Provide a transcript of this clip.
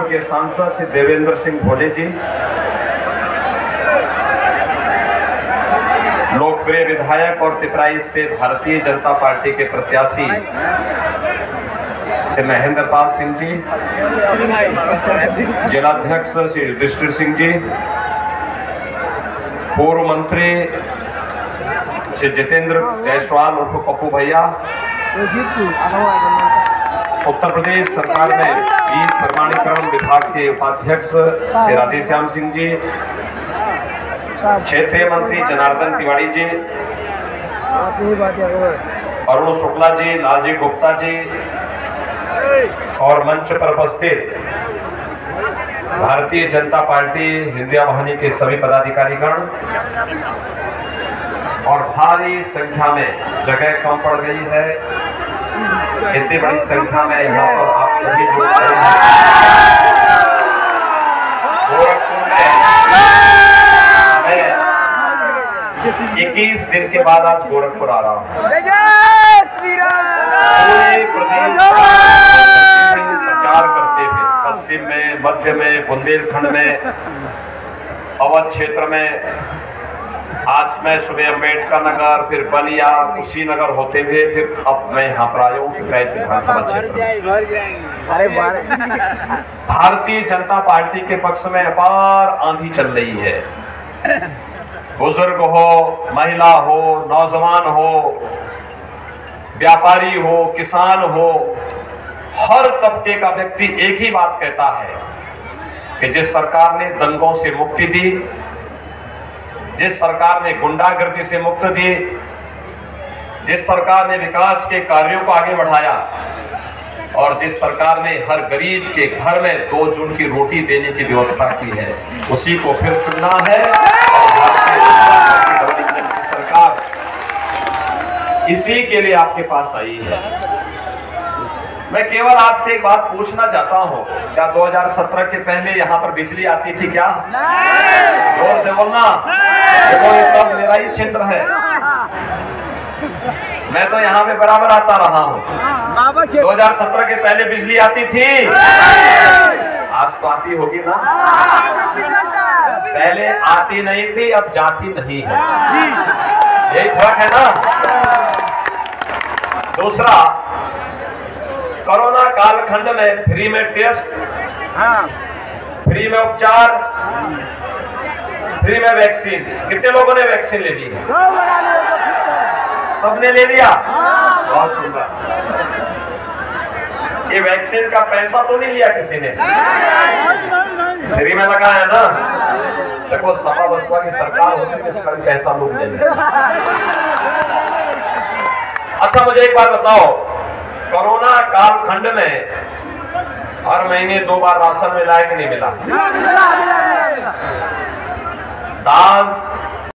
राजपुर के सांसद श्री देवेंद्र सिंह भोले जी, लोकप्रिय विधायक और पिपराइच से भारतीय जनता पार्टी के प्रत्याशी श्री महेंद्र पाल सिंह जी, जिलाध्यक्ष श्री युधिष्ठिर सिंह जी, पूर्व मंत्री श्री जितेंद्र जायसवाल उर्फ पप्पू भैया, उत्तर प्रदेश सरकार में बीज प्रमाणीकरण विभाग के उपाध्यक्ष श्री राधेश्याम सिंह जी, क्षेत्रीय मंत्री जनार्दन तिवारी जी, अरुण शुक्ला जी, लालजी गुप्ता जी और मंच पर उपस्थित भारतीय जनता पार्टी हिंदिया वाहिनी के सभी पदाधिकारीगण और भारी संख्या में, जगह कम पड़ गई है, इतनी बड़ी संख्या में यहाँ पर आप सभी लोग आए हैं। गोरखपुर में 21 दिन के बाद आज गोरखपुर आ रहा हूँ। पूरे प्रदेश प्रचार करते थे, पश्चिम में, मध्य में, बुंदेलखंड में, अवध क्षेत्र में। आज मैं सुबह अम्बेडकर नगर, फिर बलिया, कुशीनगर होते हुए फिर अब मैं यहाँ पर आया हूँ विधानसभा क्षेत्र। भारतीय जनता पार्टी के पक्ष में अपार आंधी चल रही है। बुजुर्ग हो, महिला हो, नौजवान हो, व्यापारी हो, किसान हो, हर तबके का व्यक्ति एक ही बात कहता है कि जिस सरकार ने दंगों से मुक्ति दी, जिस सरकार ने गुंडागर्दी से मुक्ति दी, जिस सरकार ने विकास के कार्यों को आगे बढ़ाया और जिस सरकार ने हर गरीब के घर में 2 जून की रोटी देने की व्यवस्था की है, उसी को फिर चुनना है। और भारतीय जनता पार्टी की सरकार इसी के लिए आपके पास आई है। मैं केवल आपसे एक बात पूछना चाहता हूं, क्या 2017 के पहले यहाँ पर बिजली आती थी क्या? जोर से बोलना। देखो ये सब मेरा ही क्षेत्र है, मैं तो यहाँ पे बराबर आता रहा हूँ। 2017 के पहले बिजली आती थी? आज तो आती होगी ना? पहले आती नहीं थी, अब जाती नहीं है, यही फर्क है ना। दूसरा, कोरोना कालखंड में फ्री में टेस्ट, फ्री में उपचार, फ्री में वैक्सीन। कितने लोगों ने वैक्सीन ले ली? सबने ले लिया, बहुत सुंदर। ये वैक्सीन का पैसा तो नहीं लिया किसी ने, फ्री में लगा है ना। देखो सपा बसपा की सरकार होती है, इसका भी पैसा लोग ले लें। अच्छा मुझे एक बात बताओ, कोरोना कालखंड में हर महीने 2 बार राशन मिला है कि नहीं मिला? दाल